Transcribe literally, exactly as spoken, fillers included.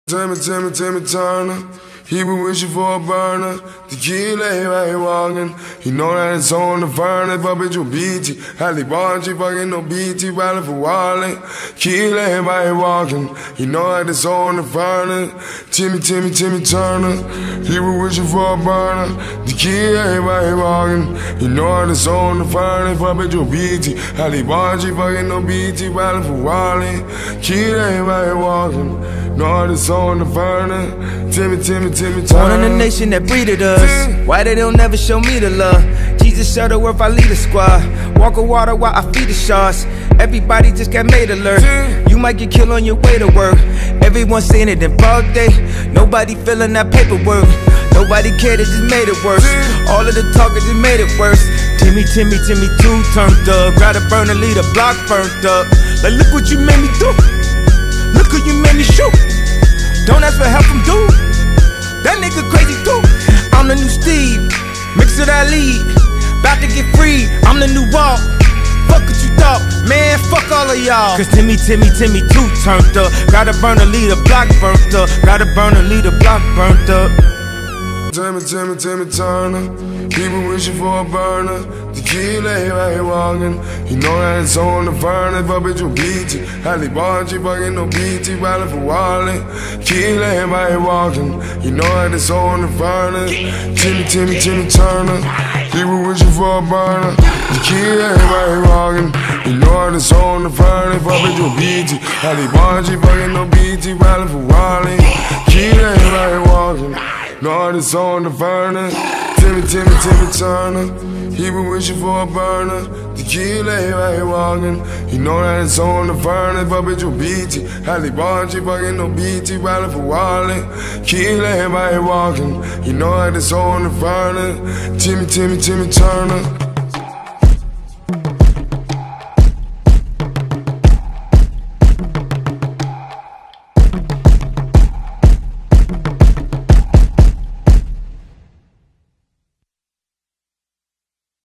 Timmy, Timmy, Timmy Turner. He been wishing for a burner. The kid lay right here walking. He know that it's on the furnace, but bitch, you B T. Halle Bargy, fucking no B T, riding for Wally. Kid lay right here walking. He know that it's on the furnace. Timmy, Timmy, Timmy Turner. He been wishing for a burner. The kid lay right here walking. He know that it's on the furnace, but bitch, you B T. Halle Bargy, fucking no B T, riding for Wally. Kid lay right here walking. Know that it's on the furnace. Timmy, Timmy, Timmy Turner. Born in a nation that breeded us. Why they don't never show me the love? Jesus Shuttleworth, I lead a squad. Walk a water while I feed the sharks. Everybody just got made alert. You might get killed on your way to work. Everyone saying it in broad day. Nobody feeling that paperwork. Nobody cared, it just made it worse. All of the talkers just made it worse. Timmy, Timmy, Timmy, two turned up. Gotta burn a lead, a block burnt up. Like, look what you made me do. Look who you made me shoot. Don't ask for help from dude. That nigga crazy too. I'm the new Steve, mix of that lead. About to get free, I'm the new Walt. Fuck what you thought, man, fuck all of y'all. Cause Timmy, Timmy, Timmy too turned up. Gotta burn a lead, a block burnt up. Gotta burn a lead, a block burnt up. Timmy, Timmy, Timmy Turner. He been wishing for a burner. The kid lay right here walking. He know that it's on the furnace, but bitch, you B T. Halle Bargy, fucking no B T, riding for Wally. Kid lay right here walking. He know that it's on the furnace. Timmy, Timmy, Timmy Turner. He been wishing for a burner. The kid lay right here walking. He know that it's on the furnace, but bitch, you B T. Halle Bargy, fucking no B T, riding for Wally. Kid lay right here walking. Know that it's on the furnace. Timmy, Timmy, Timmy Turner. He been wishing for a burner. The kid lay right here walking. He know that it's on the furnace, but bitch, you B T. Halle Bargy, fucking no B T, riding for Wally. Kid lay right here walking. He know that it's on the furnace. Timmy, Timmy, Timmy Turner.